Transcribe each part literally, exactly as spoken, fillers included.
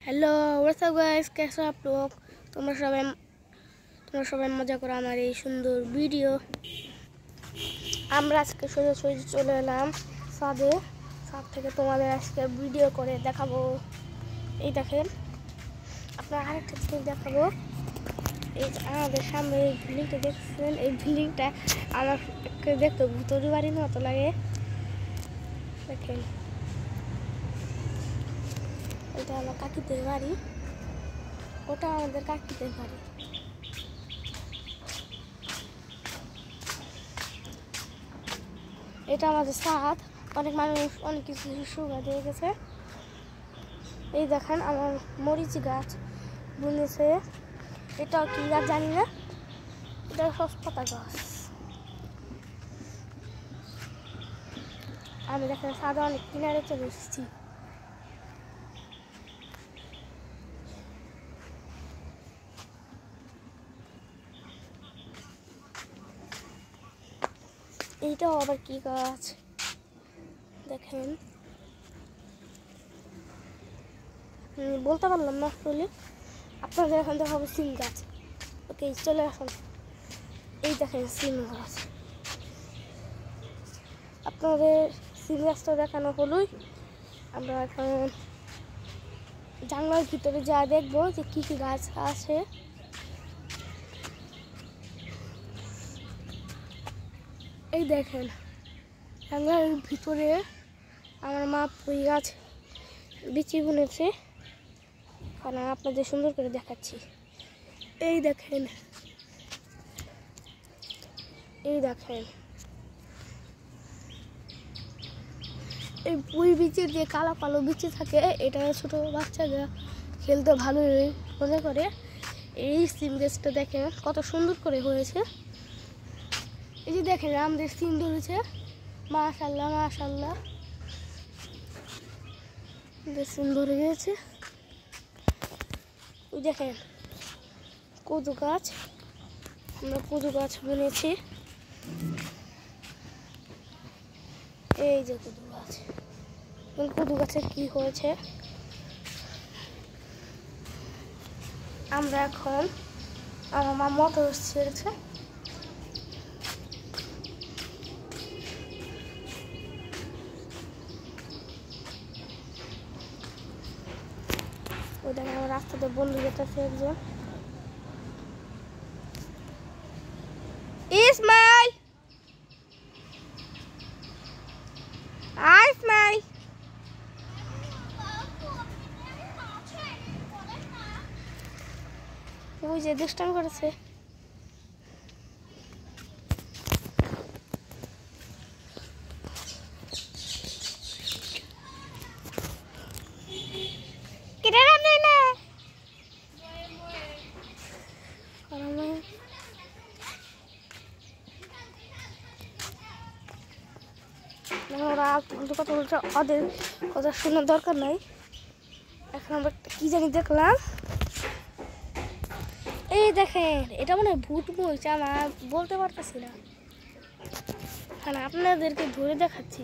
Hello what's up guys, कैसे हो आप लोग। তোমরা সবাই তোমরা সবাই মজা করো আমার এই সুন্দর ভিডিও। আমরা আজকে সোজা সোজা চলে এলাম ছাদে। ছাদ থেকে তোমাদের আজকে ভিডিও করে দেখাবো। এই দেখেন, আপনারা আরেকটা জিনিস দেখাবো। এই আমাদের সামনে এই বিল্ডিংটা দেখছেন, এই বিল্ডিংটা আমার দেখতে ভূতের বাড়ির মতো লাগে। দেখেন, এটা আমার কাকিদের বাড়ি, ওটা আমাদের কাকিদের বাড়ি। এটা আমাদের ছাদ। অনেক মানুষ অনেক কিছু সুগা দিয়ে গেছে। এই দেখেন আমার মরিচ গাছ বুনেছে। এটাও কি গাছ জানি না, এটা সস্তা গাছ। আমি দেখেন ছাদে অনেক কিনারে চলে এসেছি। এইটাও আবার কি গাছ দেখেন, বলতে পারলাম না আসলে। আপনাদের এখন দেখাবো সিম গাছ। ওকে চলে আসুন। এই দেখেন সিম গাছ। আপনাদের সিম গাছটা দেখানো হলোই, আমরা এখন জানলার ভিতরে যা দেখবো যে কি কি গাছ আছে। এই দেখেন জানলার ভিতরে আমার মা পুঁই গাছ বিচি বুনেছে, কারণ আপনাদের সুন্দর করে দেখাচ্ছি। এই দেখেন, এই দেখেন এই পুঁই বিচির যে কালো কালো বিচি থাকে, এটা ছোট বাচ্চারা খেলতে ভালোই মজা করে। এই সিম গাছটা দেখেন কত সুন্দর করে হয়েছে। এই যে দেখেন আমাদের সিম ধরেছে, মাশাআল্লাহ মাশাআল্লাহ সিম ধরে গেছে। দেখেন কদু গাছ, আমরা কদু গাছ বুনেছি। এই যে কদু গাছ, কদু গাছের কি হয়েছে আমরা এখন আমার মা মটর ছেড়েছে। ওই দেখেন আমার রাস্তাতে বন্ধু যেতেছে একজন। ইসমাইল ইসমাইল ওই যে দুষ্টামি করেছে। ওরা কথা বলছে, ওদের কথা শোনার দরকার নাই। এখন আমরা কি জানি দেখলাম। এই দেখেন এটা মনে হয় ভূত বলছে, আমার বলতে পারতেছি না, কারণ আপনাদেরকে ধরে দেখাচ্ছি।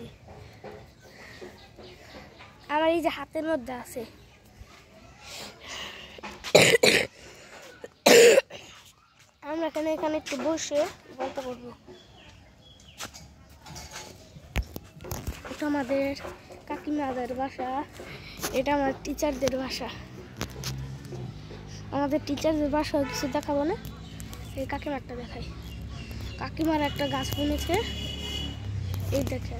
আমার এই যে হাতের মধ্যে আছে। আমরা এখানে এখানে একটু বসে গল্প করবো। এটা আমাদের কাকিমাদের বাসা, এটা আমার টিচারদের বাসা। আমাদের টিচারদের বাসা কিছু দেখাবো না, এই কাকিমারটা দেখাই। কাকিমার একটা গাছ বুনেছে, এই দেখে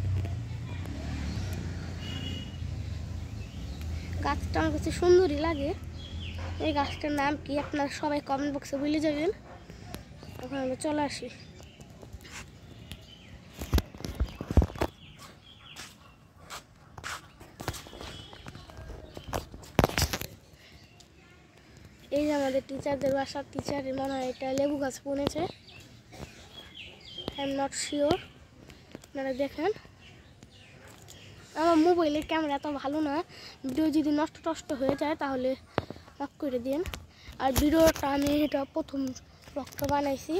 গাছটা আমার কাছে সুন্দরই লাগে। এই গাছটার নাম কি আপনারা সবাই কমেন্ট বক্সে বলে যাবেন। এখন আমরা চলে আসি। এই যে আমাদের টিচারদের বাসার টিচারের মনে হয় এটা লেবু গাছ বুনেছে, আই এম নট শিওর। আপনারা দেখেন আমার মোবাইলের ক্যামেরা এত ভালো না, ভিডিও যদি নষ্ট টষ্ট হয়ে যায় তাহলে অফ করে দিন। আর ভিডিওটা আমি এটা প্রথম রক্ত বানাইছি।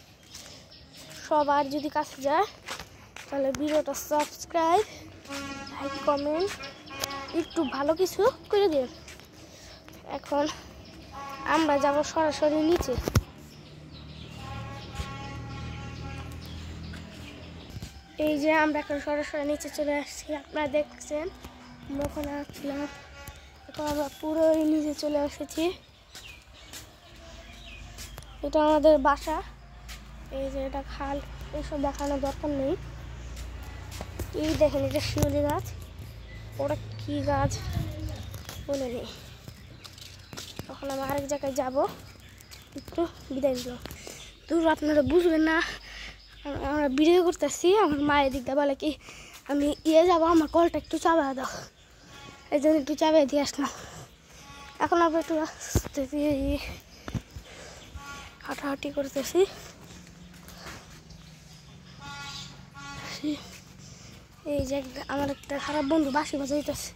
সবার যদি কাছে যায় তাহলে ভিডিওটা সাবস্ক্রাইব লাইক কমেন্ট একটু ভালো কিছু করে দিন। এখন আমরা যাব সরাসরি নিচে। এই যে আমরা এখন সরাসরি নিচে চলে আসছি, আপনারা দেখছেন আমরা ওখানে আসছিলাম, এখন আমরা পুরোই নিচে চলে এসেছি। এটা আমাদের বাসা। এই যে এটা খাল, এসব দেখানোর দরকার নেই। এই দেখেন এটা শিউলি গাছ, ওটা কি গাছ বলে নেই। তখন আমি আরেক জায়গায় যাব, একটু বিদায় দিল। দূর আপনারা বুঝবেন না, আমরা ভিডিও করতেছি। আমার মায়ের দিকটা বলে কি আমি ইয়ে যাবো, আমার কলটা একটু চাপা দাও, এই জন্য একটু চাপিয়ে দিয়ে আসলাম। এখন আমরা একটু হাঁটাহাঁটি করতেছি। এই যে আমার একটা খারাপ বন্ধু বাঁশি বাজাইতেছে।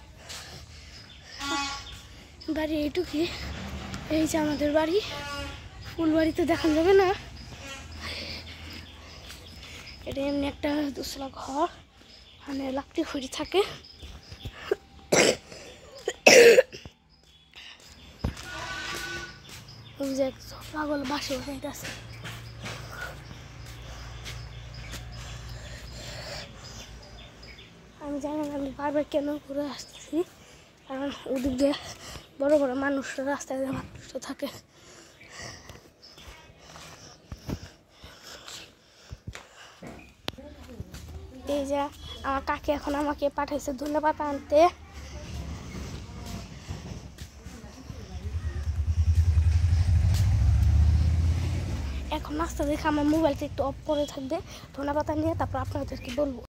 বাড়ি এইটুকুই। এই যে আমাদের বাড়ি, ফুল বাড়িতে দেখানো যাবে না, এটা এমনি একটা দুসরা ঘর, মানে লাকড়ি খড়ি থাকে। ওই যে পাগল বাঁশি বাজাইতেছে। আমি জানি না আমি বারবার কেন ঘুরে আসতেছি, কারণ ওদিক দিয়ে বড় বড় মানুষরা রাস্তায় মানুষ থাকে। এই যে আমার কাকি এখন আমাকে পাঠাইছে ধন্যবাদ আনতে। এখন রাস্তা দেখে আমার মোবাইলটা একটু অফ করে থাকবে, ধন্যবাদ নিয়ে তারপর আপনাদেরকে বলবো।